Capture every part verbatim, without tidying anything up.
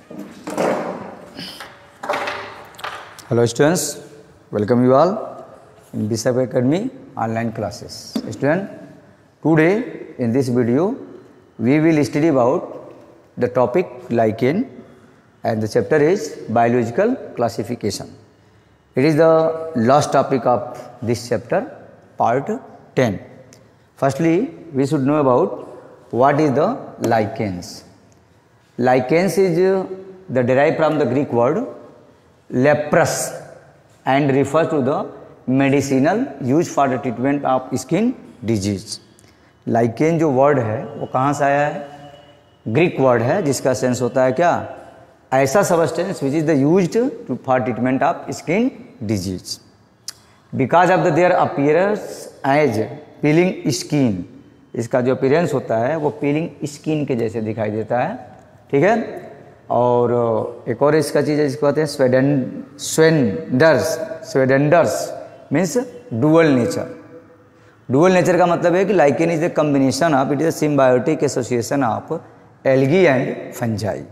Hello students, welcome you all in Bishop Academy online classes. Student, today in this video we will study about the topic lichen and the chapter is biological classification. It is the last topic of this chapter, part ten. Firstly, we should know about what is the lichens. Lichens is uh, the derived from the Greek word leprous and refers to the medicinal used for the treatment of skin disease. lichen जो word है वो कहाँ से आया है? Greek word है जिसका sense होता है क्या? ऐसा substance which is the used to for treatment of skin disease because of the their appearance as peeling skin. इसका जो अपीयरेंस होता है वो पीलिंग स्किन के जैसे दिखाई देता है, ठीक है. और एक और इसका चीज़ है जिसको कहते हैं स्वेडन स्वेंडर्स. स्वेडेंडर्स means dual nature. Dual nature का मतलब है कि lichen is the combination of it is a symbiotic association of algae and fungi.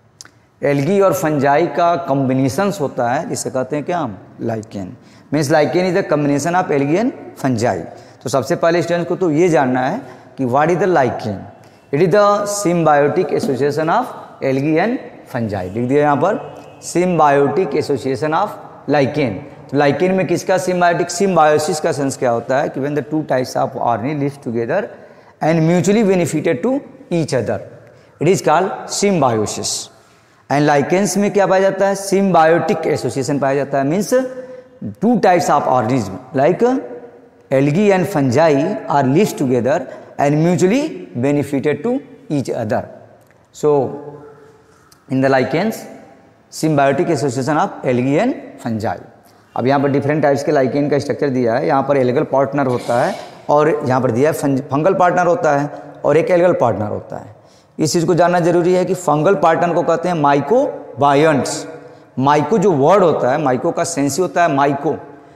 Algae और फंजाई का कॉम्बिनेशंस होता है जिसे कहते हैं क्या हम? Lichen. Means lichen is the combination of algae and fungi. तो सबसे पहले स्टूडेंट्स को तो ये जानना है कि what is the lichen. It is the symbiotic association of algae and fungi. लिख दिया यहाँ पर सिम्बायोटिक एसोसिएशन ऑफ लाइकेन. तो लाइकेन में किसका सिम्बायोटिक? सिम्बायोसिस का सेंस क्या होता है कि when the two types of organisms live together and mutually benefited to each other, it is called symbiosis. And lichens में क्या पाया जाता है? सिम्बायोटिक एसोसिएशन पाया जाता है. Means two types of organism like algae and fungi are live together and mutually benefited to each other. So in the lichens symbiotic association of algae and fungi. अब यहाँ पर डिफरेंट टाइप्स के lichen का structure दिया है. यहाँ पर algal partner होता है और यहाँ पर दिया है फंगल पार्टनर होता है और एक एल्गल पार्टनर होता है. इस चीज़ को जानना जरूरी है कि फंगल पार्टनर को कहते हैं माइकोबायंट्स. माइको जो वर्ड होता है, माइको का सेंस होता है माइको,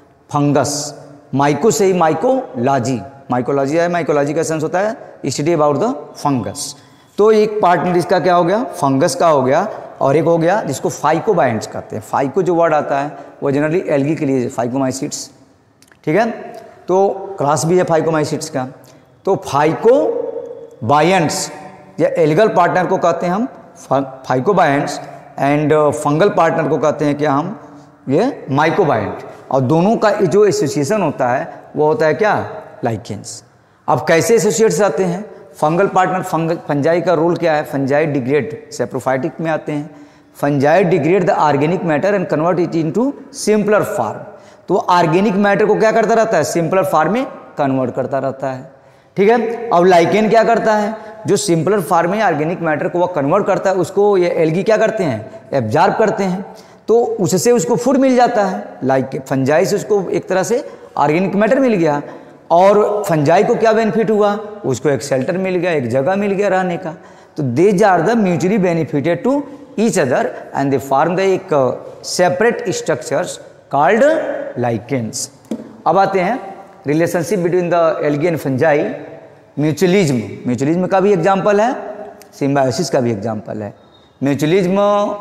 फंगस. माइको से ही माइकोलॉजी. माइकोलॉजी है, माइकोलॉजी का सेंस होता है स्टडी अबाउट द फंगस. तो एक पार्टनर इसका क्या हो गया? फंगस का हो गया. और एक हो गया जिसको फाइकोबायंट्स कहते हैं. फाइको जो वर्ड आता है वो जनरली एल्गी के लिए फाइकोमाइसिट्स, ठीक है. तो क्लास भी है फाइकोमाइसिट्स का. तो फाइकोबायंट्स या एल्गल पार्टनर को कहते हैं हम फाइकोबायंट्स एंड फंगल पार्टनर को कहते हैं क्या हम? ये माइकोबायंट. और दोनों का जो एसोसिएशन होता है वो होता है क्या? लाइकेन्स. अब कैसे एसोसिएट्स आते हैं? फंगल पार्टनर फंगल फंजाई का रोल क्या है? फंजाई डिग्रेड सेप्रोफाइटिक में आते हैं. Fungi degrade the organic matter and convert it into simpler form. तो ऑर्गेनिक मैटर को क्या करता रहता है? सिंपलर फॉर्म में कन्वर्ट करता रहता है, ठीक है. अब लाइकेन क्या करता है? जो सिंपलर फॉर्म में ऑर्गेनिक मैटर को वह कन्वर्ट करता है उसको ये एल्गी क्या करते हैं? एब्जॉर्ब करते हैं. तो उससे उसको फूड मिल जाता है. लाइक फंजाई से उसको एक तरह से ऑर्गेनिक मैटर मिल गया. और फंजाई को क्या बेनिफिट हुआ? उसको एक शेल्टर मिल गया, एक जगह मिल गया रहने का. तो these are the mutually benefited to each other and they form the एक सेपरेट स्ट्रक्चर्स कॉल्ड लाइकेन्स. अब आते हैं relationship between the algae and fungi. Mutualism. Mutualism का भी एग्जाम्पल है, सिम्बायोसिस का भी एग्जाम्पल है. Mutualism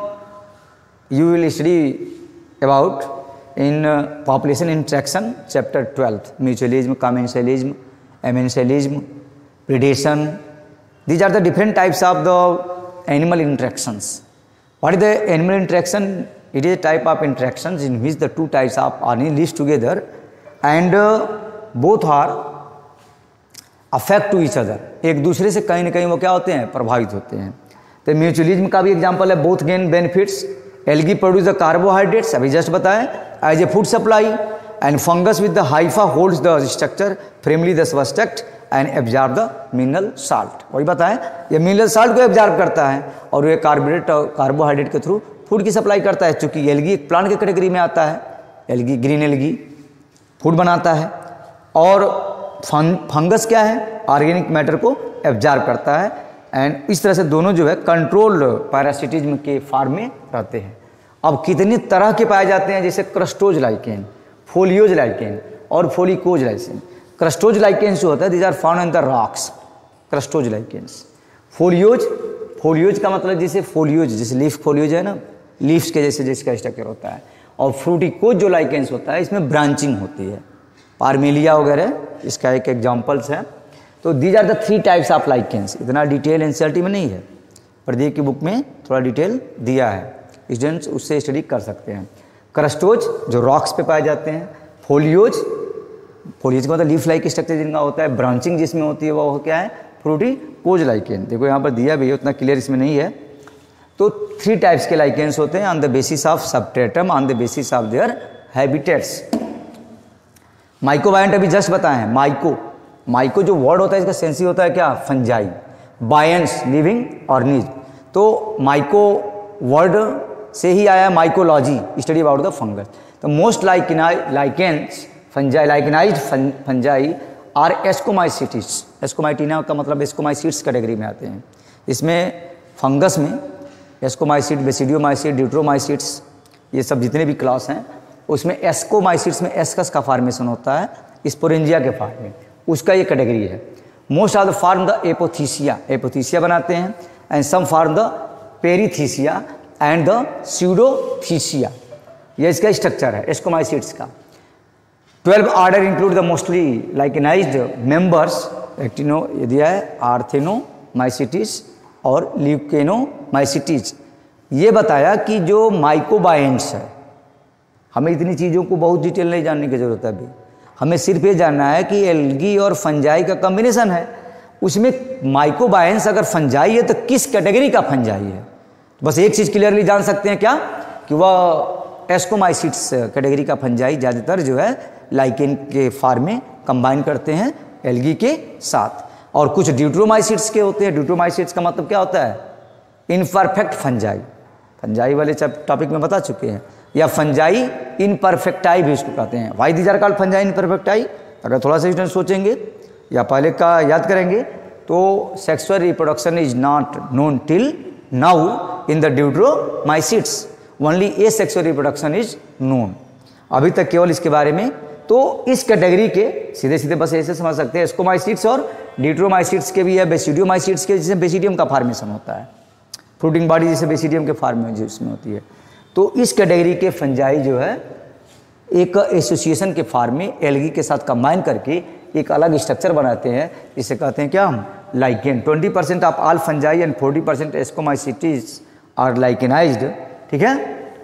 you will study about in uh, population interaction chapter twelve. Mutualism, commensalism, amensalism, predation. These are the different types of the animal interactions. What is the animal interaction? It is a type of interactions in which the two types of animals live together and uh, both are affect to each other. एक दूसरे से कहीं ना कहीं वो क्या होते हैं? प्रभावित होते हैं. तो म्यूचुअलिज्म का भी एग्जाम्पल है. Both gain benefits. Algae produce the carbohydrates, अभी जस्ट बताएं, as a food supply. And fungus with the hypha holds the structure firmly the substrate and absorb the mineral salt. वही बताएं, ये मिनरल साल्ट को absorb करता है और ये कार्बोहाइड्रेट कार्बोहाइड्रेट के थ्रू फूड की सप्लाई करता है. चूँकि एल्गी एक प्लांट के कैटेगरी में आता है. एल्गी ग्रीन एल्गी फूड बनाता है और फंगस क्या है? ऑर्गेनिक मैटर को एब्जॉर्ब करता है. एंड इस तरह से दोनों जो है कंट्रोल्ड पैरासिटिज्म के फॉर्म में रहते हैं. अब कितनी तरह के पाए जाते हैं? जैसे क्रस्टोज लाइकेन, फोलियोज लाइकेन और फोलिकोज लाइकेन. क्रस्टोज लाइकेन्स जो होता है, these are found in the rocks. Crustose lichens. Foliose foliose का मतलब जैसे फोलियोज जैसे लीफ फोलियोज है ना, लीव्स के जैसे जिसका स्ट्रक्चर होता है। और फ्रूटिकोज जो लाइकेंस होता है इसमें ब्रांचिंग होती है, पार्मेलिया वगैरह इसका एक एग्जाम्पल्स है। तो these are the three types of lichens. इतना डिटेल एनसीईआरटी में नहीं है, प्रदीप की बुक में थोड़ा डिटेल दिया है, स्टूडेंट्स उससे स्टडी कर सकते हैं। क्रस्टोज जो रॉक्स पे पाए जाते हैं, फोलियोज फोलियोज का मतलब लीफ लाइक स्ट्रक्चर जिनका होता है, ब्रांचिंग जिसमें होती है वो क्या है, फ्रूटिकोज लाइकेन। देखो यहाँ पर दिया भी है, उतना क्लियर इसमें नहीं है। तो थ्री टाइप्स के लाइकेंस होते हैं on the basis of substratum, on the basis of their habitats. Mycobiont अभी जस्ट बताए हैं। माइको माइको जो वर्ड होता है इसका सेंस ही होता है क्या, फंजाई। Bionts living organism. तो माइको वर्ड से ही आया mycology, study about the fungus. तो most lichens fungi lichenized fungi are ascomycetes. Ascomycotina का मतलब एस्कोमाइसिट्स कैटेगरी में आते हैं। इसमें फंगस में एस्कोमाइसिट, बेसिडियोमाइसिट, ड्यूट्रोमाइसिट्स, ये सब जितने भी क्लास हैं उसमें एस्कोमाइसिट्स में एस्कस का फॉर्मेशन होता है, स्पोरेंजिया के फॉर्म में, उसका ये कैटेगरी है। Most of the form the apothecia, apothecia बनाते हैं, and some form the perithecia and the pseudothecia, ये इसका स्ट्रक्चर है एस्कोमाइसिट्स का। Twelve order include the mostly lichenized members, एक्टिनो ये दिया है, आर्थेनोमाइसिटिस और ल्यूकेनोमाइसिटिस। ये बताया कि जो माइकोबायंट्स है, हमें इतनी चीज़ों को बहुत डिटेल नहीं जानने की जरूरत है अभी, हमें सिर्फ ये जानना है कि एल्गी और फंजाई का कॉम्बिनेशन है, उसमें माइकोबायंट्स अगर फंजाई है तो किस कैटेगरी का फंजाई है। बस एक चीज़ क्लियरली जान सकते हैं क्या, कि वह एस्कोमाइसिट्स कैटेगरी का फंजाई ज़्यादातर जो है लाइकेन के फॉर्म में कंबाइन करते हैं एल्गी के साथ। और कुछ ड्यूट्रोमाइसिट्स के होते हैं। ड्यूट्रोमाइसिट्स का मतलब क्या होता है, इनपरफेक्ट फंजाई, फंजाई वाले टॉपिक में बता चुके हैं। या फंजाई इनपरफेक्टाई भी उसको कहते हैं। Why these are called fungi imperfecti, अगर थोड़ा सा स्टूडेंट सोचेंगे या पहले का याद करेंगे तो sexual reproduction is not known till now in the deuteromycetes, only asexual reproduction is known, अभी तक केवल इसके बारे में। तो इस कैटेगरी के सीधे सीधे बस ऐसे समझ सकते हैं, एस्कोमाइसिट्स और ड्यूट्रोमाइसिट्स के भी है, बेसिडियोमाइसिट्स के जिसमें बेसिडियम का फॉर्मेशन होता है, फ्रूटिंग बॉडी जैसे बेसिडियम के फॉर्म में जिसमें होती है। तो इस कैटेगरी के फंजाई जो है एक एसोसिएशन के फॉर्म में एल्गी के साथ कंबाइन करके एक अलग स्ट्रक्चर बनाते हैं, इसे कहते हैं क्या हम, lichen. Twenty percent of all fungi and forty percent ascomycetes are lichenized, ठीक है।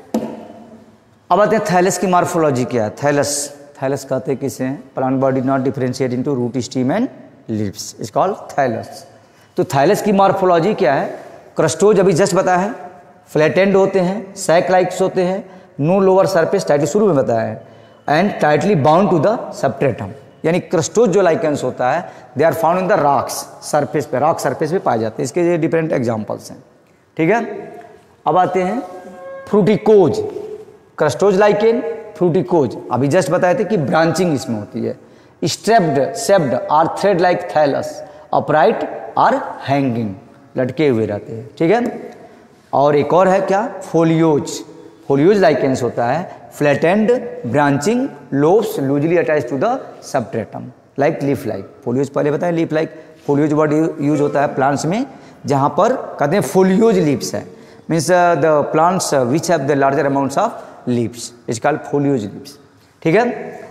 अब आते हैं थैलस की मॉर्फोलॉजी क्या है। थैलस थैलस कहते हैं किसे, plant body not differentiate into root, stem and leaves, is called thallus. तो थैलस की मॉर्फोलॉजी क्या है, क्रस्टोज अभी जस्ट बताया है, फ्लैटेंड होते हैं, सैक लाइक्स होते हैं, नो लोअर सरफेस, टाइटली शुरू में बताया है, and tightly bound to the substratum. यानी क्रस्टोज जो लाइकेंस होता है they are found in the rocks surface पे, रॉक सरफेस पे पाए जाते हैं। इसके ये डिफरेंट एग्जांपल्स हैं, ठीक है। अब आते हैं फ्रूटिकोज, क्रस्टोज लाइकेन, फ्रूटिकोज अभी जस्ट बताए थे कि ब्रांचिंग इसमें होती है। Strapped, shaped or thread like thallus, upright or hanging, लटके हुए रहते हैं, ठीक है। और एक और है क्या, फोलियोज, फोलियोज लाइकेंस होता है, flattened, branching, lobes loosely attach to the substratum like leaf like. Foliose पहले बताया leaf like, foliose word use होता है प्लांट्स में जहाँ पर कहते हैं फोलियोज लीव्स है, means the plants which have the larger amounts of leaves is called foliose leaves, ठीक है।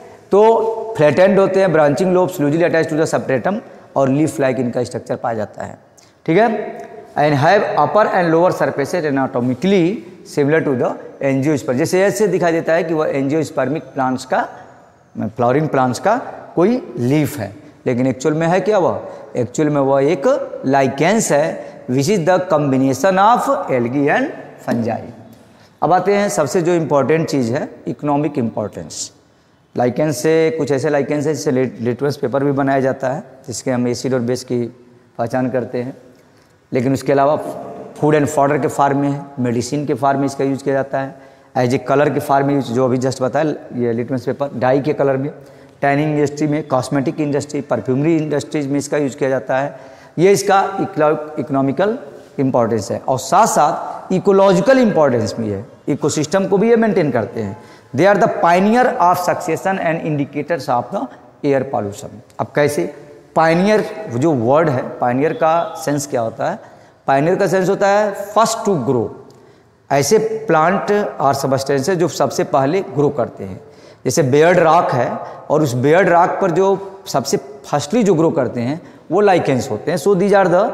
तो फ्लैटेंड होते हैं, branching lobes loosely attach to the substratum, और लीफ लाइक इनका स्ट्रक्चर पाया जाता है, ठीक है। And have upper and lower surfaces anatomically similar to the angiosperm, जैसे ऐसे दिखाई देता है कि वह एंजियोस्पर्मिक प्लांट्स का, फ्लावरिंग प्लांट्स का कोई लीफ है, लेकिन एक्चुअल में है क्या वह, एक्चुअल में वह एक लाइकेंस है which is the combination of algae and fungi. अब आते हैं सबसे जो इम्पोर्टेंट चीज़ है, इकोनॉमिक इम्पोर्टेंस। लाइकेंस से कुछ ऐसे लाइकेंस है जिससे लिटमस पेपर भी बनाया जाता है, जिसके हम एसिड और बेस की पहचान करते हैं, लेकिन उसके अलावा फूड एंड फॉडर के फार्म में है, मेडिसिन के फार्म में इसका यूज किया जाता है, एज ए कलर के फार्म में यूज, जो अभी जस्ट बताया ये लिटमस पेपर, डाई के कलर में, टैनिंग इंडस्ट्री में, कॉस्मेटिक इंडस्ट्री, परफ्यूमरी इंडस्ट्रीज में इसका यूज किया जाता है। ये इसका इकोनॉमिकल इम्पॉर्टेंस है, और साथ साथ इकोलॉजिकल इम्पॉर्टेंस भी है, इकोसिस्टम को भी ये मेंटेन करते हैं। They are the pioneer of succession and indicators of the air pollution. अब कैसे, पायनियर जो वर्ड है, पायनियर का सेंस क्या होता है, पायनियर का सेंस होता है फर्स्ट टू ग्रो, ऐसे प्लांट और सबस्टेंस है जो सबसे पहले ग्रो करते हैं। जैसे बेयर्ड रॉक है और उस बेयर्ड रॉक पर जो सबसे फर्स्टली जो ग्रो करते हैं वो लाइकेंस होते हैं। So these are the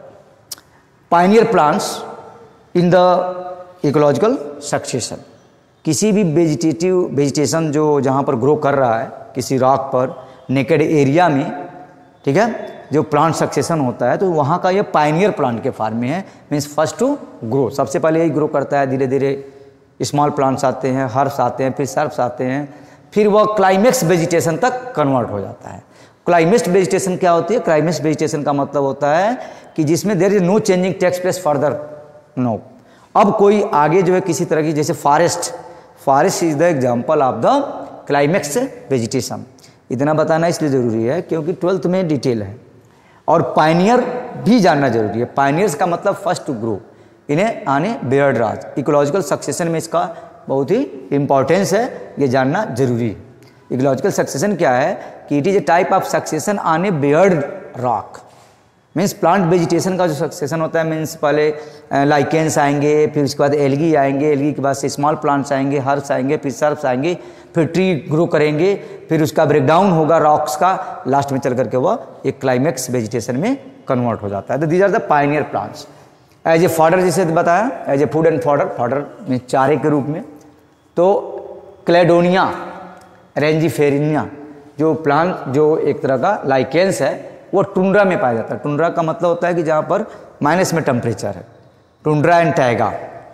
pioneer plants in the ecological succession. किसी भी वेजिटेटिव वेजिटेशन जो जहाँ पर ग्रो कर रहा है किसी रॉक पर नेकेड एरिया में, ठीक है, जो प्लांट सक्सेशन होता है तो वहाँ का ये पायनियर प्लांट के फॉर्म में है, मीन्स फर्स्ट टू ग्रो, सबसे पहले यही ग्रो करता है। धीरे धीरे स्मॉल प्लांट्स आते हैं, हर्ब्स आते हैं, फिर सर्ब्स आते हैं, फिर वह क्लाइमेक्स वेजिटेशन तक कन्वर्ट हो जाता है। क्लाइमेक्स वेजिटेशन क्या होती है? क्लाइमेक्स वेजिटेशन का मतलब होता है कि जिसमें there is no changing takes place further, no. अब कोई आगे जो है किसी तरह की, जैसे forest, forest is the example of the climax vegetation. इतना बताना इसलिए ज़रूरी है क्योंकि ट्वेल्थ में डिटेल है। और पायनियर भी जानना जरूरी है। पायनियर्स का मतलब फर्स्ट टू ग्रो, इन्हें आने बेयर्ड राज, इकोलॉजिकल सक्सेशन में इसका बहुत ही इंपॉर्टेंस है, ये जानना जरूरी है। इकोलॉजिकल सक्सेशन क्या है कि it is a type of succession on a bared rock, means plant vegetation का जो सक्सेशन होता है, मीन्स पहले लाइकेंस आएंगे, फिर उसके बाद एल्गी आएंगे, एल्गी के बाद से स्मॉल प्लांट्स आएंगे, हर्ब्स आएंगे, फिर सर्ब्स आएंगे, फिर ट्री ग्रो करेंगे, फिर उसका ब्रेकडाउन होगा रॉक्स का, लास्ट में चल करके वह एक क्लाइमेक्स वेजिटेशन में कन्वर्ट हो जाता है। तो these are the pioneer plants. As a fodder जिसे बताया, as a food and fodder, fodder में चारे के रूप में। तो क्लेडोनिया रेंजीफेरिनिया जो प्लांट जो एक तरह का लाइकेंस है वो टुंड्रा में पाया जाता है। टुंड्रा का मतलब होता है कि जहाँ पर माइनस में टेम्परेचर है। टुंड्रा एंड टैगा,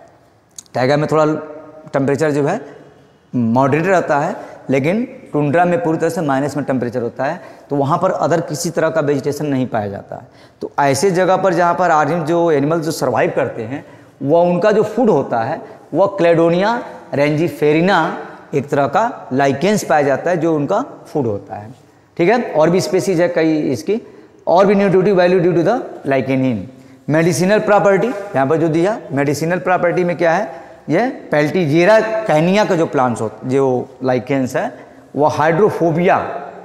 टैगा में थोड़ा टेम्परेचर जो है मॉडरेट रहता है, लेकिन टुंड्रा में पूरी तरह से माइनस में टेम्परेचर होता है, तो वहाँ पर अदर किसी तरह का वेजिटेशन नहीं पाया जाता है। तो ऐसे जगह पर जहाँ पर आर्यन जो एनिमल्स जो सर्वाइव करते हैं वह उनका जो फूड होता है वह क्लेडोनिया रेंजीफेरिना एक तरह का लाइकेंस पाया जाता है जो उनका फूड होता है। ठीक है, और भी स्पेसीज है कई इसकी, और भी nutritive value due to the lichenin. Medicinal property यहाँ पर जो दिया, मेडिसिनल प्रॉपर्टी में क्या है, ये पेल्टीजेरा कैनिया का जो प्लांट्स हो जो लाइकेंस है वह हाइड्रोफोबिया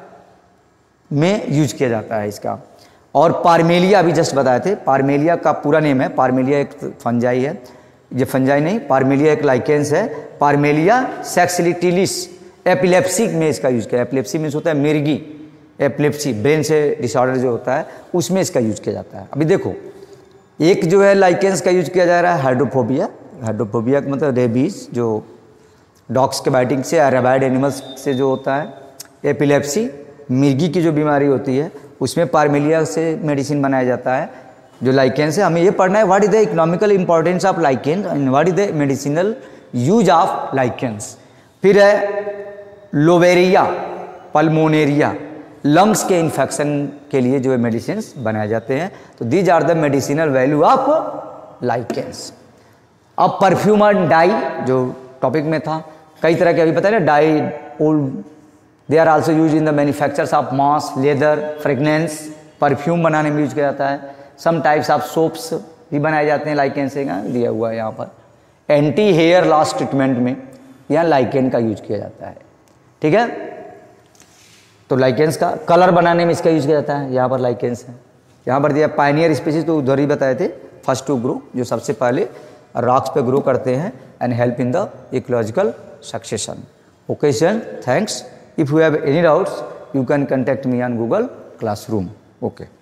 में यूज किया जाता है इसका। और पारमेलिया अभी जस्ट बताए थे, पारमेलिया का पूरा नेम है, पारमेलिया एक फंजाई है, ये फंजाई नहीं, पारमेलिया एक लाइकेंस है। पारमेलिया सेक्सिलिटिलिस एपिलेप्सी में इसका यूज किया, एपिलेप्सी मीन्स होता है मिर्गी, एपिलेप्सी ब्रेन से डिसऑर्डर जो होता है उसमें इसका यूज किया जाता है। अभी देखो एक जो है लाइकेंस का यूज किया जा रहा है हाइड्रोफोबिया, हाइड्रोफोबिया का मतलब रेबीज जो डॉग्स के बाइटिंग से या रेबाइड एनिमल्स से जो होता है। एपिलेप्सी मिर्गी की जो बीमारी होती है उसमें पारमेलिया से मेडिसिन बनाया जाता है जो लाइकेंस है। हमें ये पढ़ना है what is the economical importance of lichens and what is the medicinal use of lichens. फिर है लोवेरिया पल्मोनेरिया, लंग्स के इन्फेक्शन के लिए जो है मेडिसिन बनाए जाते हैं। तो these are the medicinal value of lichens. अब परफ्यूम एंड डाई जो टॉपिक में था, कई तरह के अभी पता है ना dye, old they are also use in the manufactures of mass, leather, fragrance, perfume बनाने में यूज किया जाता है। सम टाइप्स ऑफ सोप्स भी बनाए जाते हैं लाइकेन से, दिया हुआ है यहाँ पर। एंटी हेयर लॉस ट्रीटमेंट में यहाँ लाइकेन का यूज किया जाता है। ठीक है, तो लाइकेंस का कलर बनाने में इसका यूज किया जाता है, यहाँ पर लाइकेंस है। यहाँ पर दिया पायनियर स्पीसीज तो उधर ही बताए थे, फर्स्ट टू ग्रो जो सबसे पहले रॉक्स पे ग्रो करते हैं and help in the ecological succession. Okay sir, thanks. If you have any doubts you can contact me on Google classroom. Okay.